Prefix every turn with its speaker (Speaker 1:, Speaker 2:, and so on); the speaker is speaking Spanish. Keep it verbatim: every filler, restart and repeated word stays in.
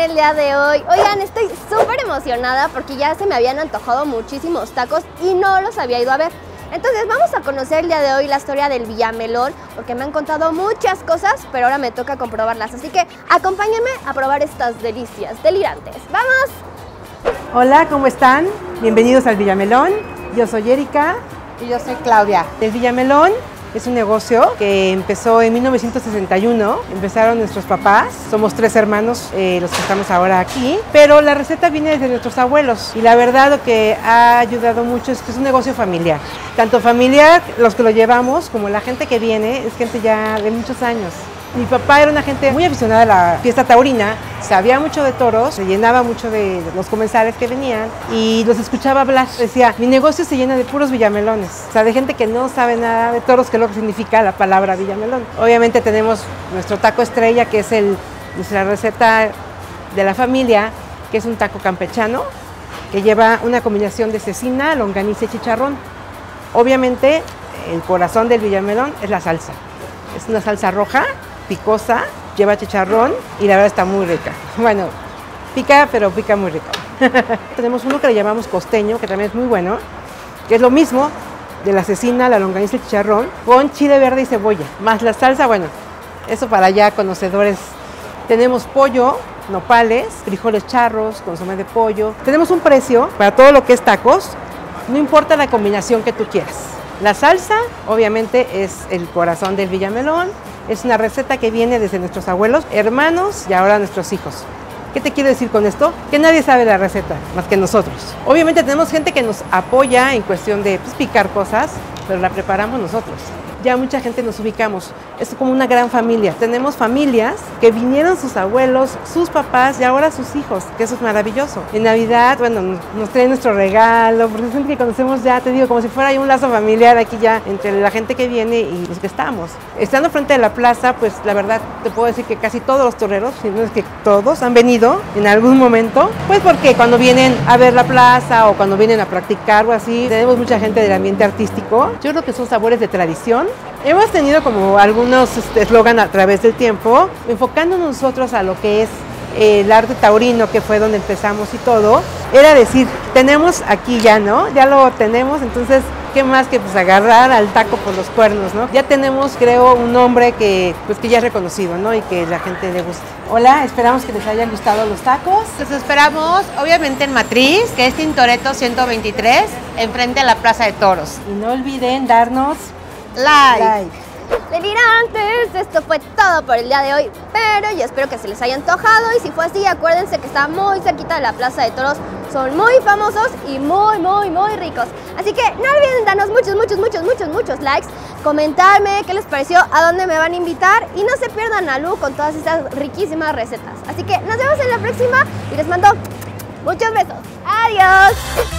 Speaker 1: el día de hoy. Oigan, estoy súper emocionada porque ya se me habían antojado muchísimos tacos y no los había ido a ver. Entonces vamos a conocer el día de hoy la historia del Villamelón, porque me han contado muchas cosas, pero ahora me toca comprobarlas. Así que acompáñenme a probar estas delicias delirantes. ¡Vamos!
Speaker 2: Hola, ¿cómo están? Bienvenidos al Villamelón. Yo soy Erika.
Speaker 3: Y yo soy Claudia.
Speaker 2: El Villamelón es un negocio que empezó en mil novecientos sesenta y uno, empezaron nuestros papás, somos tres hermanos eh, los que estamos ahora aquí, pero la receta viene desde nuestros abuelos y la verdad lo que ha ayudado mucho es que es un negocio familiar, tanto familiar los que lo llevamos como la gente que viene, es gente ya de muchos años. Mi papá era una gente muy aficionada a la fiesta taurina, sabía mucho de toros, se llenaba mucho de los comensales que venían y los escuchaba hablar. Decía, mi negocio se llena de puros villamelones, o sea, de gente que no sabe nada de toros, que es lo que significa la palabra villamelón. Obviamente tenemos nuestro taco estrella, que es el, nuestra receta de la familia, que es un taco campechano, que lleva una combinación de cecina, longaniza y chicharrón. Obviamente, el corazón del villamelón es la salsa. Es una salsa roja, picosa, lleva chicharrón y la verdad está muy rica. Bueno, pica, pero pica muy rico. Tenemos uno que le llamamos costeño, que también es muy bueno, que es lo mismo de la cecina, la longaniza y chicharrón, con chile verde y cebolla, más la salsa, bueno, eso para ya conocedores. Tenemos pollo, nopales, frijoles charros, consomé de pollo. Tenemos un precio para todo lo que es tacos, no importa la combinación que tú quieras. La salsa, obviamente, es el corazón del villamelón. Es una receta que viene desde nuestros abuelos, hermanos y ahora nuestros hijos. ¿Qué te quiero decir con esto? Que nadie sabe la receta, más que nosotros. Obviamente tenemos gente que nos apoya en cuestión de pues, picar cosas, pero la preparamos nosotros. Ya mucha gente nos ubicamos, es como una gran familia. Tenemos familias que vinieron sus abuelos, sus papás y ahora sus hijos, que eso es maravilloso. En Navidad, bueno, nos, nos traen nuestro regalo, porque es gente que conocemos ya, te digo, como si fuera un lazo familiar aquí ya entre la gente que viene y los que estamos. Estando frente a la plaza, pues la verdad te puedo decir que casi todos los toreros, si no es que todos, han venido en algún momento, pues porque cuando vienen a ver la plaza o cuando vienen a practicar o así, tenemos mucha gente del ambiente artístico. Yo creo que son sabores de tradición. Hemos tenido como algunos eslogan a través del tiempo, enfocándonos nosotros a lo que es el arte taurino, que fue donde empezamos y todo, era decir, tenemos aquí ya, ¿no? Ya lo tenemos, entonces, ¿qué más que pues agarrar al taco por los cuernos, ¿no? Ya tenemos, creo, un nombre que, pues, que ya es reconocido, ¿no? Y que la gente le gusta. Hola, esperamos que les hayan gustado los tacos.
Speaker 3: Los esperamos, obviamente, en Matriz, que es Tintoretto ciento veintitrés, enfrente a la Plaza de Toros.
Speaker 2: Y no olviden darnos
Speaker 3: Like.
Speaker 2: like.
Speaker 1: Delirantes, esto fue todo por el día de hoy, pero yo espero que se les haya antojado y si fue así, acuérdense que está muy cerquita de la Plaza de Toros, son muy famosos y muy, muy, muy ricos. Así que no olviden darnos muchos, muchos, muchos, muchos, muchos likes, comentarme qué les pareció, a dónde me van a invitar y no se pierdan a Lu con todas estas riquísimas recetas. Así que nos vemos en la próxima y les mando muchos besos. ¡Adiós!